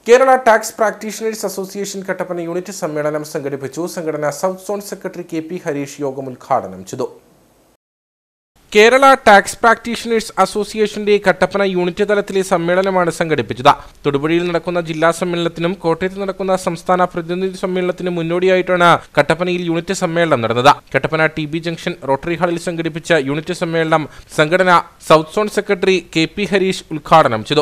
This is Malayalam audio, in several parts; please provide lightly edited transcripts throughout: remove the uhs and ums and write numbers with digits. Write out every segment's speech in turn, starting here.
Kerala tax practitioners association Kattappana unit സമ്മേളനം സംഘടിപ്പിച്ചു. സംഘടന south zone secretary KP Harish യോഗം ഉദ്ഘാടനം ചെയ്തു. കേരള ടാക്സ് പ്രാക്ടീഷണേഴ്സ് അസോസിയേഷന്റെ കട്ടപ്പന യൂണിറ്റ് തലത്തിലെ സമ്മേളനമാണ് സംഘടിപ്പിച്ചത്. തൊടുപുഴയിൽ നടക്കുന്ന ജില്ലാ സമ്മേളനത്തിനും കോട്ടയത്ത് നടക്കുന്ന സംസ്ഥാന പ്രതിനിധി സമ്മേളനത്തിനും മുന്നോടിയായിട്ടാണ് കട്ടപ്പനയിൽ യൂണിറ്റ് സമ്മേളനം നടന്നത്. കട്ടപ്പന TB ജംഗ്ഷൻ റോട്ടറി ഹാളിൽ സംഘടിപ്പിച്ച യൂണിറ്റ് സമ്മേളനം സംഘടന south zone secretary KP Harish ഉദ്ഘാടനം ചെയ്തു.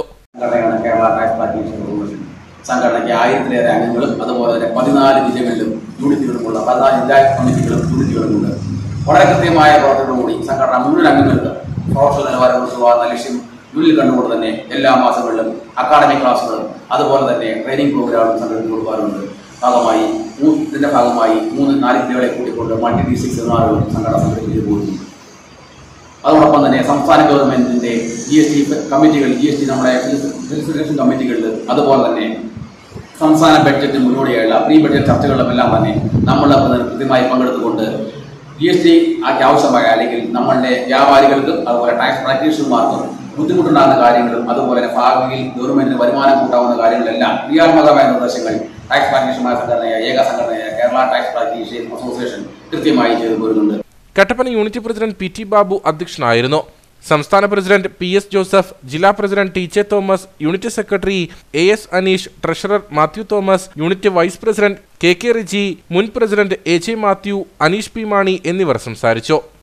സംഘടനയ്ക്ക് 1000-ലേറെ അംഗങ്ങളും അതുപോലെ തന്നെ 14 ജില്ലകളിലും യൂണിറ്റുകളുമുള്ള 14 ജില്ലാ കമ്മിറ്റികളും യൂണിറ്റുകളുമുണ്ട്. വളരെ കൃത്യമായ പ്രവർത്തനത്തോടുകൂടി സംഘടന മുഴുവൻ അംഗങ്ങൾക്ക് പ്രൊഫഷണൽ നിലവാരം ഉൾക്കൊള്ളുന്ന ലക്ഷ്യം മുന്നിൽ കണ്ടുകൊണ്ട് തന്നെ എല്ലാ മാസങ്ങളിലും അക്കാഡമിക് ക്ലാസുകളും അതുപോലെ തന്നെ ട്രെയിനിങ് പ്രോഗ്രാമുകളും സംഘടിപ്പിച്ചു കൊടുക്കാറുണ്ട്. ഇതിന്റെ ഭാഗമായി 3-4 ജില്ലകളെ കൂട്ടിക്കൊണ്ട് മൾട്ടി ഡിസ്ട്രിക്ട് സെമിനാറുകളും സംഘടന സംഘടിപ്പിച്ചു പോകുന്നു. അതോടൊപ്പം തന്നെ സംസ്ഥാന ഗവൺമെന്റിന്റെ GST കമ്മിറ്റികൾ, GST നമ്മുടെ ഫെസിലിറ്റേഷൻ കമ്മിറ്റികളിൽ അതുപോലെ തന്നെ സംസ്ഥാന ബഡ്ജറ്റിന് മുന്നോടിയായുള്ള പ്രീ ബഡ്ജറ്റ് ചർച്ചകളിലുമെല്ലാം തന്നെ നമ്മൾ കൃത്യമായി പങ്കെടുത്തുകൊണ്ട് GST ആവശ്യമായ അല്ലെങ്കിൽ നമ്മളുടെ വ്യാപാരികൾക്കും അതുപോലെ ടാക്സ് പ്രാക്ടീഷണർമാർക്കും ബുദ്ധിമുട്ടുണ്ടാകുന്ന കാര്യങ്ങളും അതുപോലെ തന്നെ ഭാവിയിൽ ഗവൺമെന്റിന് വരുമാനം കൂട്ടാവുന്ന കാര്യങ്ങളെല്ലാം ക്രിയാത്മകമായ നിർദ്ദേശങ്ങൾ ടാക്സ് പ്രാക്ടീഷണർമാർ സംഘടനയായ ഏക സംഘടനയായ കേരള ടാക്സ് പ്രാക്ടീഷണേഴ്സ് അസോസിയേഷൻ കൃത്യമായി ചെയ്തു പോരുന്നുണ്ട്. Kattappana unit president PT Babu അധ്യക്ഷനായിരുന്നു. സംസ്ഥാന പ്രസിഡന്റ് PS ജോസഫ്, ജില്ലാ president TJ Thomas, unit secretary AS Aneesh, treasurer Mathew Thomas, unit vice president KK Riji, മുൻ president AJ Mathew, Aneesh P Mani എന്നിവർ സംസാരിച്ചു.